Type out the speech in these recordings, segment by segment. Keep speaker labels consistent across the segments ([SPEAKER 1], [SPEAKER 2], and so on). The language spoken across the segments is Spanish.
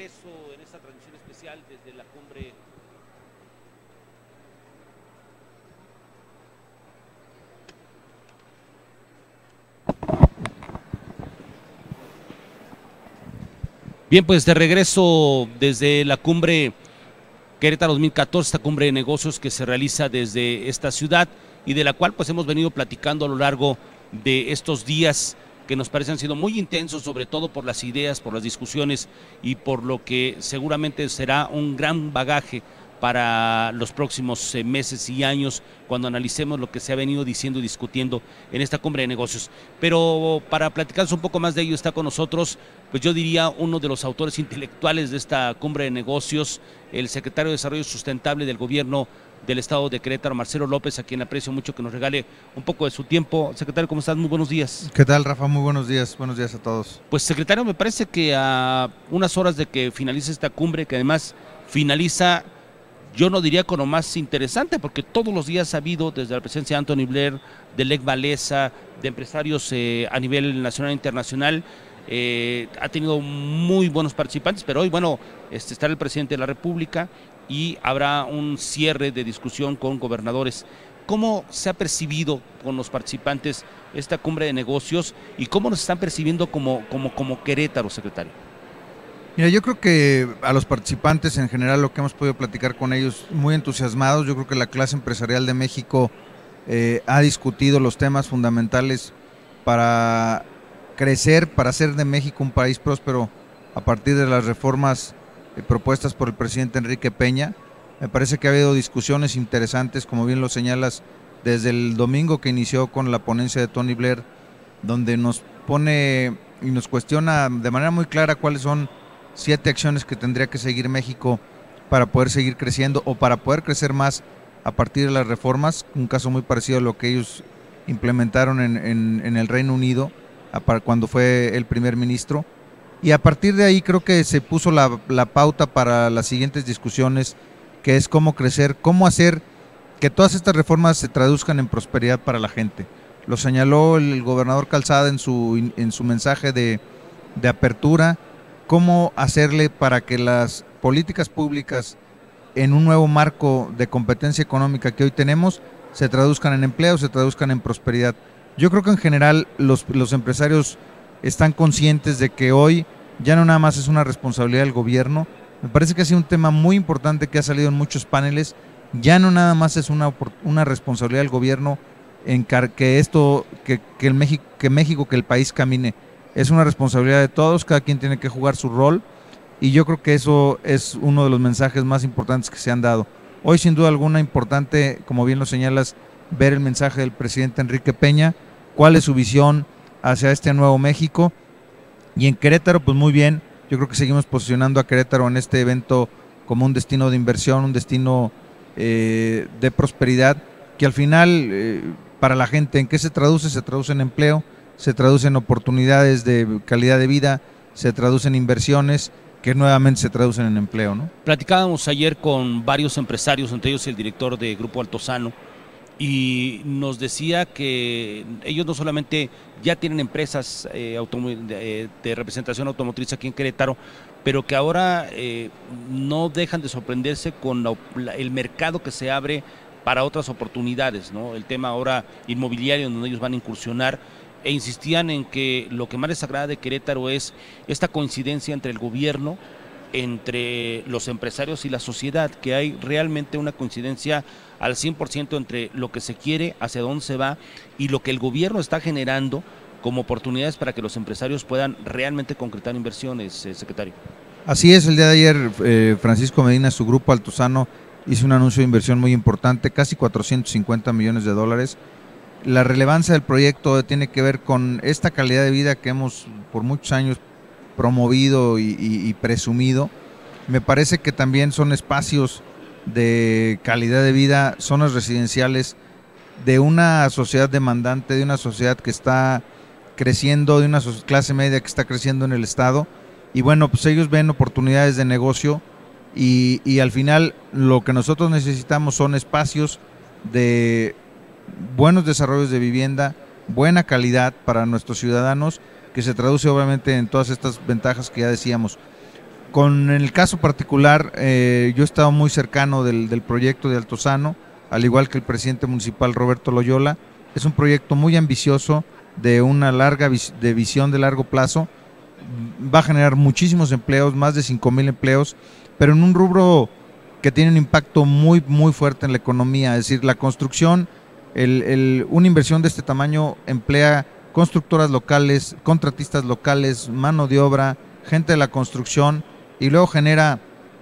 [SPEAKER 1] regreso en esta transmisión especial desde la cumbre. Bien, pues de regreso desde la cumbre Querétaro 2014, esta cumbre de negocios que se realiza desde esta ciudad y de la cual pues hemos venido platicando a lo largo de estos días que nos parecen sido muy intensos, sobre todo por las ideas, por las discusiones y por lo que seguramente será un gran bagaje para los próximos meses y años cuando analicemos lo que se ha venido diciendo y discutiendo en esta cumbre de negocios. Pero para platicarnos un poco más de ello está con nosotros, pues yo diría uno de los autores intelectuales de esta cumbre de negocios, el secretario de Desarrollo Sustentable del gobierno del estado de Querétaro, Marcelo López, a quien aprecio mucho que nos regale un poco de su tiempo. Secretario, ¿cómo estás? Muy buenos días.
[SPEAKER 2] ¿Qué tal, Rafa? Muy buenos días a todos.
[SPEAKER 1] Pues secretario, me parece que a unas horas de que finalice esta cumbre, que además finaliza, yo no diría con lo más interesante, porque todos los días ha habido, desde la presencia de Anthony Blair, de Lech Walesa, de empresarios a nivel nacional e internacional, ha tenido muy buenos participantes, pero hoy, bueno, estará el presidente de la República y habrá un cierre de discusión con gobernadores. ¿Cómo se ha percibido con los participantes esta cumbre de negocios y cómo nos están percibiendo como Querétaro, secretario?
[SPEAKER 2] Mira, yo creo que a los participantes en general, lo que hemos podido platicar con ellos, muy entusiasmados. Yo creo que la clase empresarial de México ha discutido los temas fundamentales para crecer, para hacer de México un país próspero a partir de las reformas propuestas por el presidente Enrique Peña. Me parece que ha habido discusiones interesantes, como bien lo señalas, desde el domingo que inició con la ponencia de Tony Blair, donde nos pone y nos cuestiona de manera muy clara cuáles son 7 acciones que tendría que seguir México para poder seguir creciendo o para poder crecer más a partir de las reformas, un caso muy parecido a lo que ellos implementaron en el Reino Unido cuando fue el primer ministro. Y a partir de ahí creo que se puso la pauta para las siguientes discusiones, que es cómo crecer, cómo hacer que todas estas reformas se traduzcan en prosperidad para la gente. Lo señaló el gobernador Calzada en su mensaje de apertura, cómo hacerle para que las políticas públicas en un nuevo marco de competencia económica que hoy tenemos se traduzcan en empleo, se traduzcan en prosperidad. Yo creo que en general los empresarios están conscientes de que hoy ya no nada más es una responsabilidad del gobierno. Me parece que ha sido un tema muy importante que ha salido en muchos paneles. Ya no nada más es una responsabilidad del gobierno en que México, que el país camine. Es una responsabilidad de todos, cada quien tiene que jugar su rol, y yo creo que eso es uno de los mensajes más importantes que se han dado. Hoy sin duda alguna importante, como bien lo señalas, ver el mensaje del presidente Enrique Peña, cuál es su visión hacia este nuevo México. Y en Querétaro, pues muy bien, yo creo que seguimos posicionando a Querétaro en este evento como un destino de inversión, un destino de prosperidad, que al final para la gente, ¿en qué se traduce? Se traduce en empleo, se traduce en oportunidades de calidad de vida, se traduce en inversiones, que nuevamente se traducen en empleo, ¿no?
[SPEAKER 1] Platicábamos ayer con varios empresarios, entre ellos el director de Grupo Altozano, y nos decía que ellos no solamente ya tienen empresas de representación automotriz aquí en Querétaro, pero que ahora no dejan de sorprenderse con el mercado que se abre para otras oportunidades, ¿no? El tema ahora inmobiliario donde ellos van a incursionar, e insistían en que lo que más les agrada de Querétaro es esta coincidencia entre el gobierno, entre los empresarios y la sociedad, que hay realmente una coincidencia al 100% entre lo que se quiere, hacia dónde se va y lo que el gobierno está generando como oportunidades para que los empresarios puedan realmente concretar inversiones, secretario.
[SPEAKER 2] Así es, el día de ayer Francisco Medina, su grupo Altozano, hizo un anuncio de inversión muy importante, casi 450 millones de dólares. La relevancia del proyecto tiene que ver con esta calidad de vida que hemos por muchos años promovido y presumido. Me parece que también son espacios de calidad de vida, zonas residenciales de una sociedad demandante, de una sociedad que está creciendo, de una clase media que está creciendo en el estado, y bueno, pues ellos ven oportunidades de negocio y al final lo que nosotros necesitamos son espacios de buenos desarrollos de vivienda, buena calidad para nuestros ciudadanos, que se traduce obviamente en todas estas ventajas que ya decíamos. Con el caso particular, yo he estado muy cercano del proyecto de Altozano, al igual que el presidente municipal Roberto Loyola. Es un proyecto muy ambicioso, de una de visión de largo plazo. Va a generar muchísimos empleos, más de 5,000 empleos, pero en un rubro que tiene un impacto muy, muy fuerte en la economía. Es decir, la construcción, una inversión de este tamaño emplea constructoras locales, contratistas locales, mano de obra, gente de la construcción, y luego genera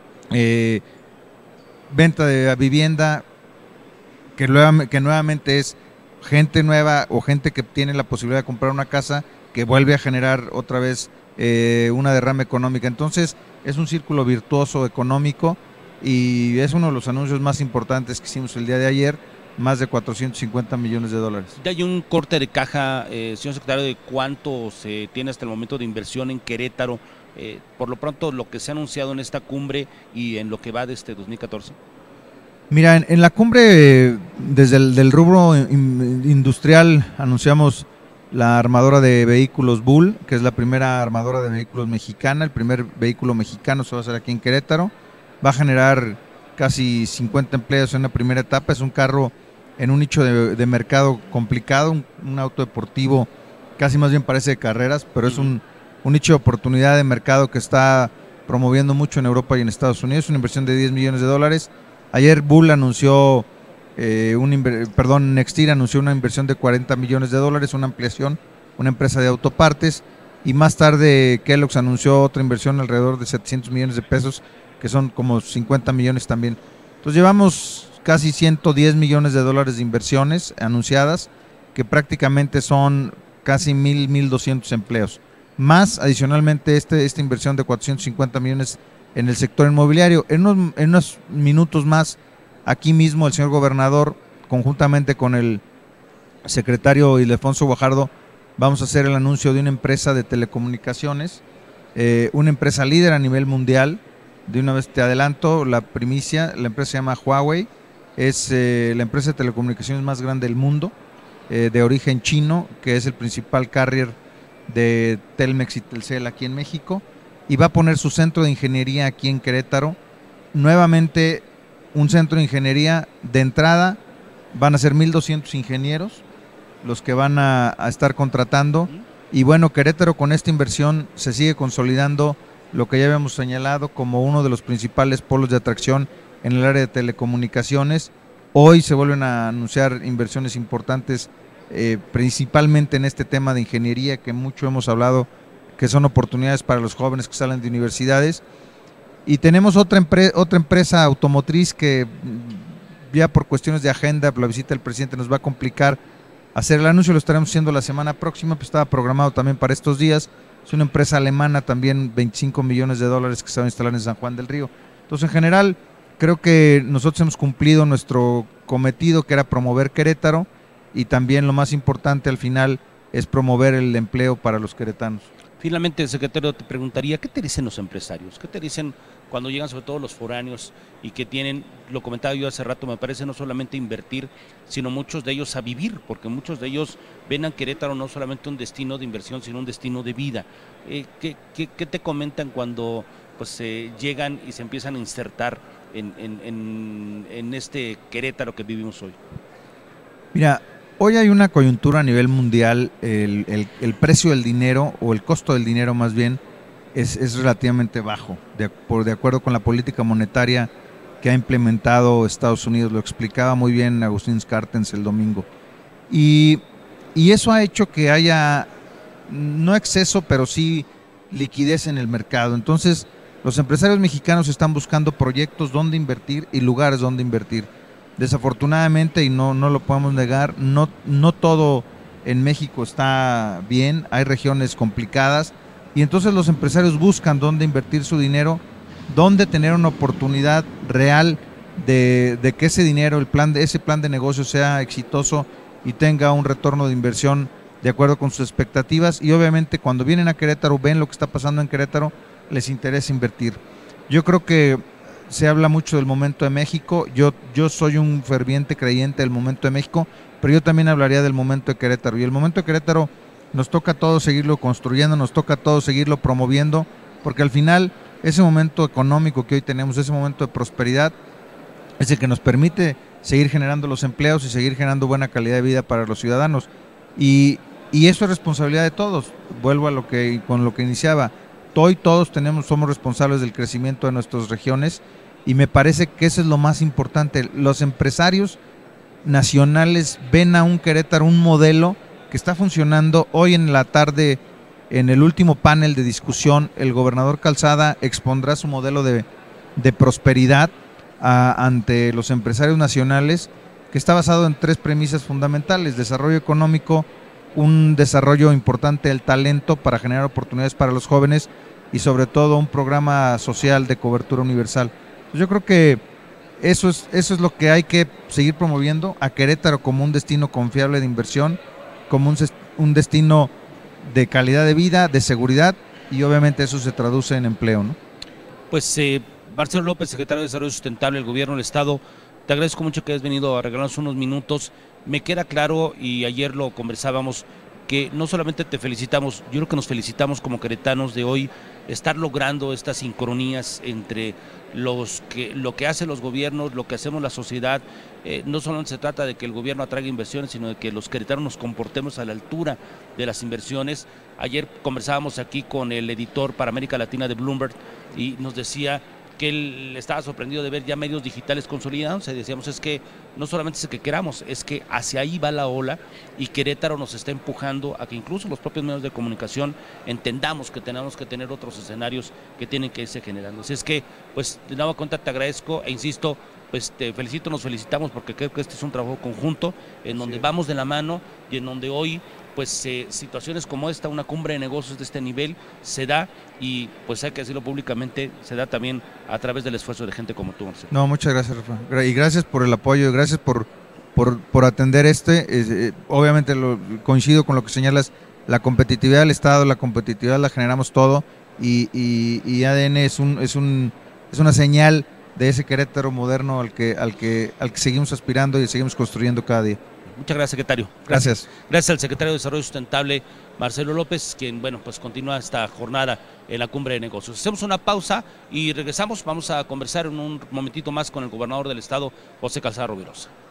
[SPEAKER 2] venta de vivienda, que nuevamente es gente nueva o gente que tiene la posibilidad de comprar una casa, que vuelve a generar otra vez una derrama económica. Entonces es un círculo virtuoso económico, y es uno de los anuncios más importantes que hicimos el día de ayer, más de 450 millones de dólares.
[SPEAKER 1] ¿Ya hay un corte de caja, señor secretario, de cuánto se tiene hasta el momento de inversión en Querétaro? Por lo pronto, lo que se ha anunciado en esta cumbre y en lo que va de este 2014.
[SPEAKER 2] Mira, en la cumbre, desde el rubro industrial, anunciamos la armadora de vehículos Bull, que es la primera armadora de vehículos mexicana. El primer vehículo mexicano se va a hacer aquí en Querétaro. Va a generar casi 50 empleos en la primera etapa. Es un carro en un nicho de mercado complicado, un auto deportivo, casi más bien parece de carreras, pero es un nicho de oportunidad de mercado que está promoviendo mucho en Europa y en Estados Unidos. Una inversión de 10 millones de dólares. Ayer Bull anunció, Nextir anunció una inversión de 40 millones de dólares, una ampliación, una empresa de autopartes, y más tarde Kellogg's anunció otra inversión alrededor de 700 millones de pesos, que son como 50 millones también. Entonces llevamos casi 110 millones de dólares de inversiones anunciadas, que prácticamente son casi 1,200 empleos. Más adicionalmente esta inversión de 450 millones en el sector inmobiliario. En unos minutos más, aquí mismo el señor gobernador, conjuntamente con el secretario Ildefonso Guajardo, vamos a hacer el anuncio de una empresa de telecomunicaciones, una empresa líder a nivel mundial. De una vez te adelanto la primicia: la empresa se llama Huawei, es la empresa de telecomunicaciones más grande del mundo, de origen chino, que es el principal carrier de Telmex y Telcel aquí en México, y va a poner su centro de ingeniería aquí en Querétaro. Nuevamente un centro de ingeniería. De entrada van a ser 1,200 ingenieros los que van a estar contratando, y bueno, Querétaro con esta inversión se sigue consolidando lo que ya habíamos señalado como uno de los principales polos de atracción en el área de telecomunicaciones. Hoy se vuelven a anunciar inversiones importantes, principalmente en este tema de ingeniería, que mucho hemos hablado, que son oportunidades para los jóvenes que salen de universidades. Y tenemos otra empresa automotriz que ya por cuestiones de agenda, por la visita del presidente, nos va a complicar hacer el anuncio. Lo estaremos haciendo la semana próxima, pues estaba programado también para estos días. Es una empresa alemana también, 25 millones de dólares, que se va a instalar en San Juan del Río. Entonces, en general, creo que nosotros hemos cumplido nuestro cometido, que era promover Querétaro, y también lo más importante al final es promover el empleo para los queretanos.
[SPEAKER 1] Finalmente, secretario, te preguntaría, ¿qué te dicen los empresarios? ¿Qué te dicen cuando llegan, sobre todo los foráneos, y que tienen, lo comentaba yo hace rato, me parece, no solamente invertir, sino muchos de ellos a vivir, porque muchos de ellos ven a Querétaro no solamente un destino de inversión, sino un destino de vida? ¿Qué te comentan cuando pues llegan y se empiezan a insertar en este Querétaro que vivimos hoy?
[SPEAKER 2] Mira, hoy hay una coyuntura a nivel mundial. El precio del dinero, o el costo del dinero más bien, es relativamente bajo, de acuerdo con la política monetaria que ha implementado Estados Unidos. Lo explicaba muy bien Agustín Scartens el domingo. Y eso ha hecho que haya, no exceso, pero sí liquidez en el mercado. Entonces, los empresarios mexicanos están buscando proyectos donde invertir y lugares donde invertir. Desafortunadamente, y no lo podemos negar, no todo en México está bien. Hay regiones complicadas, y entonces los empresarios buscan dónde invertir su dinero, dónde tener una oportunidad real de que ese dinero, ese plan de negocio sea exitoso y tenga un retorno de inversión de acuerdo con sus expectativas. Y obviamente cuando vienen a Querétaro, ven lo que está pasando en Querétaro, les interesa invertir. Yo creo que se habla mucho del momento de México. Yo soy un ferviente creyente del momento de México, pero yo también hablaría del momento de Querétaro. Y el momento de Querétaro nos toca a todos seguirlo construyendo, nos toca a todos seguirlo promoviendo, porque al final ese momento económico que hoy tenemos, ese momento de prosperidad, es el que nos permite seguir generando los empleos y seguir generando buena calidad de vida para los ciudadanos. Y eso es responsabilidad de todos. Vuelvo a con lo que iniciaba. Hoy todos somos responsables del crecimiento de nuestras regiones y me parece que eso es lo más importante. Los empresarios nacionales ven a un Querétaro, un modelo que está funcionando. Hoy en la tarde, en el último panel de discusión, el gobernador Calzada expondrá su modelo de prosperidad ante los empresarios nacionales, que está basado en 3 premisas fundamentales: desarrollo económico, un desarrollo importante del talento para generar oportunidades para los jóvenes y sobre todo un programa social de cobertura universal. Yo creo que eso es lo que hay que seguir promoviendo a Querétaro como un destino confiable de inversión, como un destino de calidad de vida, de seguridad, y obviamente eso se traduce en empleo, ¿no?
[SPEAKER 1] Pues Marcelo López, secretario de Desarrollo Sustentable del Gobierno del Estado, te agradezco mucho que hayas venido a regalarnos unos minutos. Me queda claro, y ayer lo conversábamos, que no solamente te felicitamos, yo creo que nos felicitamos como queretanos de hoy estar logrando estas sincronías entre lo que hacen los gobiernos, lo que hacemos la sociedad. No solamente se trata de que el gobierno atraiga inversiones, sino de que los queretanos nos comportemos a la altura de las inversiones. Ayer conversábamos aquí con el editor para América Latina de Bloomberg y nos decía que él estaba sorprendido de ver ya medios digitales consolidados. Y decíamos, es que no solamente es que queramos, es que hacia ahí va la ola y Querétaro nos está empujando a que incluso los propios medios de comunicación entendamos que tenemos que tener otros escenarios que tienen que irse generando. Así es que, pues, de nueva cuenta te agradezco e insisto, pues te felicito, nos felicitamos porque creo que este es un trabajo conjunto en donde vamos de la mano y en donde hoy pues situaciones como esta, una cumbre de negocios de este nivel se da y pues hay que decirlo públicamente, se da también a través del esfuerzo de gente como tú, Marcelo.
[SPEAKER 2] No, muchas gracias, Rafa. Y gracias por el apoyo, gracias por atender obviamente coincido con lo que señalas, la competitividad del Estado, la competitividad la generamos todo y ADN es una señal de ese Querétaro moderno al que seguimos aspirando y seguimos construyendo cada día.
[SPEAKER 1] Muchas gracias, secretario.
[SPEAKER 2] Gracias.
[SPEAKER 1] Gracias al secretario de Desarrollo Sustentable, Marcelo López, quien, bueno, pues continúa esta jornada en la cumbre de negocios. Hacemos una pausa y regresamos. Vamos a conversar en un momentito más con el gobernador del estado, José Calzada Rovirosa.